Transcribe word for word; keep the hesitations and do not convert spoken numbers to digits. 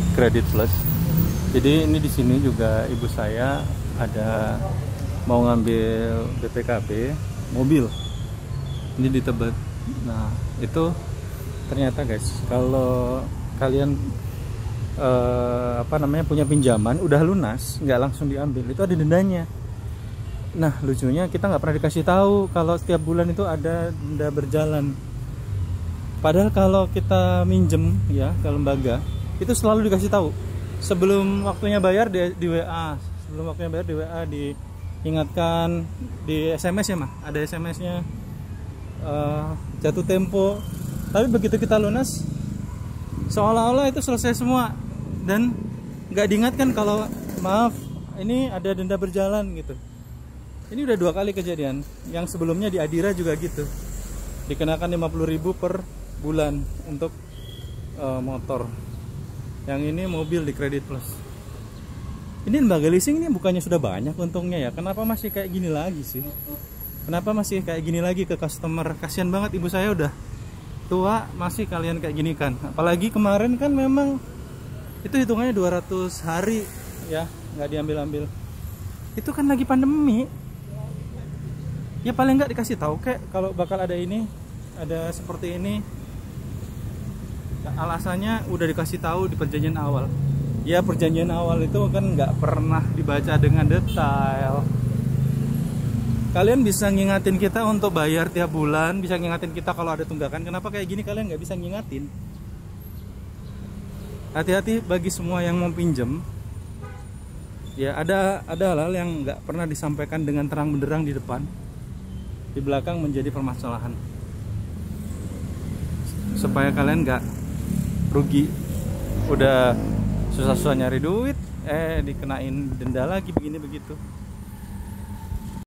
Credit Plus. Jadi ini di sini juga ibu saya ada mau ngambil B P K B mobil. Ini di Tebet. Nah, itu ternyata guys, kalau kalian eh, apa namanya punya pinjaman udah lunas, nggak langsung diambil, itu ada dendanya. Nah, lucunya kita nggak pernah dikasih tahu kalau setiap bulan itu ada denda berjalan. Padahal kalau kita minjem ya ke lembaga, itu selalu dikasih tahu sebelum waktunya bayar di, di W A, sebelum waktunya bayar di W A diingatkan, di S M S ya mah, ada S M S-nya uh, jatuh tempo. Tapi begitu kita lunas, seolah-olah itu selesai semua dan nggak diingatkan kalau maaf ini ada denda berjalan gitu. Ini udah dua kali kejadian. Yang sebelumnya di Adira juga gitu, dikenakan lima puluh ribu per bulan untuk uh, motor. Yang ini mobil di Credit Plus. Ini lembaga leasing ini bukannya sudah banyak untungnya ya, kenapa masih kayak gini lagi sih? Kenapa masih kayak gini lagi ke customer? Kasian banget, ibu saya udah tua masih kalian kayak gini kan. Apalagi kemarin kan memang itu hitungannya dua ratus hari ya, nggak diambil-ambil. Itu kan lagi pandemi. Ya paling nggak dikasih tahu kayak kalau bakal ada ini, ada seperti ini. Alasannya udah dikasih tahu di perjanjian awal. Ya perjanjian awal itu kan nggak pernah dibaca dengan detail. Kalian bisa ngingatin kita untuk bayar tiap bulan, bisa ngingatin kita kalau ada tunggakan. Kenapa kayak gini kalian nggak bisa ngingatin? Hati-hati bagi semua yang mau pinjem. Ya ada ada hal-hal yang nggak pernah disampaikan dengan terang benderang di depan, di belakang menjadi permasalahan. Supaya kalian nggak rugi, udah susah-susah nyari duit, eh dikenain denda lagi begini begitu.